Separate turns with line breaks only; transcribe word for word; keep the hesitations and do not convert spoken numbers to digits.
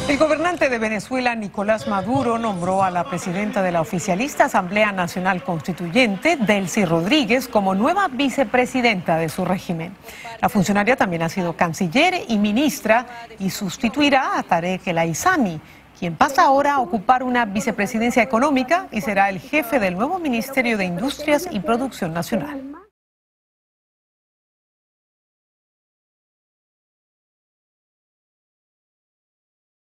El gobernante de Venezuela, Nicolás Maduro, nombró a la presidenta de la oficialista Asamblea Nacional Constituyente, Delcy Rodríguez, como nueva vicepresidenta de su régimen. La funcionaria también ha sido canciller y ministra y sustituirá a Tarek El Aissami, quien pasa ahora a ocupar una vicepresidencia económica y será el jefe del nuevo Ministerio de Industrias y Producción Nacional.